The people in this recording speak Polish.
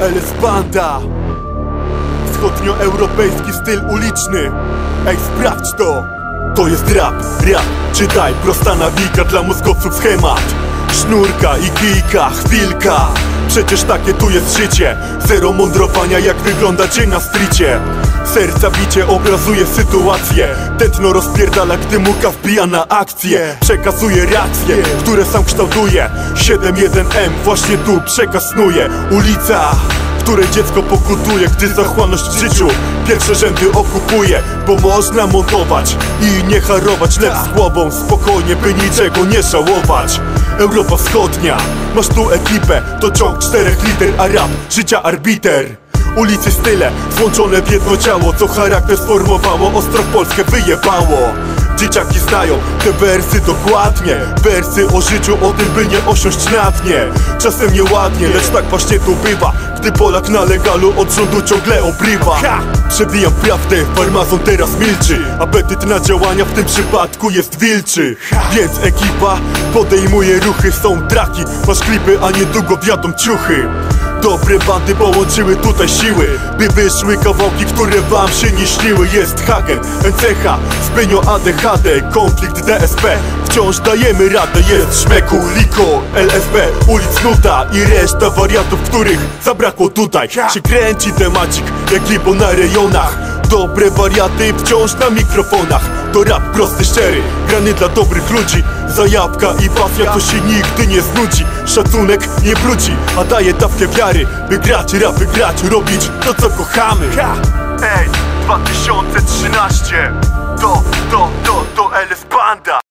LS Banda. Wschodnioeuropejski styl uliczny. Ej, sprawdź to. To jest rap, czytaj, prosta nawika dla mózgowców schemat. Sznurka i kijka, chwilka. Przecież takie tu jest życie. Zero mądrowania, jak wygląda dzień na stricie. Serca bicie obrazuje sytuację. Tętno rozpierdala, gdy muka wbija na akcję. Przekazuje racje, które sam kształtuje. 7-1M właśnie tu przekaz snuje. Ulica, w której dziecko pokutuje, gdy zachłanność w życiu pierwsze rzędy okupuje. Bo można montować i nie harować, lecz z głową spokojnie, by niczego nie żałować. Europa Wschodnia, masz tu ekipę, to ciąg 4 liter, a rap życia arbiter. Ulicy style, złączone w jedno ciało, co charakter sformowało, ostro w Polskę wyjebało. Dzieciaki znają te wersy dokładnie. Wersy o życiu, o tym, by nie osiąść na dnie. Czasem nieładnie, lecz tak właśnie tu bywa, gdy Polak na legalu od rządu ciągle obrywa. Przebijam prawdę, farmazon teraz milczy. Apetyt na działania w tym przypadku jest wilczy. Więc ekipa podejmuje ruchy, są traki. Masz klipy, a niedługo wiadą ciuchy. Dobre bandy połączyły tutaj siły, by wyszły kawałki, które wam się nie śniły. Jest Hagen, NCH, Spenio, ADHD, konflikt DSP. Wciąż dajemy radę, jest Szmeku, Liko, LSB, ulic Nuta i reszta wariantów, których zabrakło tutaj. Się kręci temacik, jak libo na rejonach. Dobre wariaty wciąż na mikrofonach. To rap prosty, szczery, grany dla dobrych ludzi. Zajawka i pasja, to się nigdy nie znudzi. Szacunek nie brudzi, a daje dawkę wiary, by grać, rapy grać, robić to, co kochamy. Ej, 2013 to LS Banda.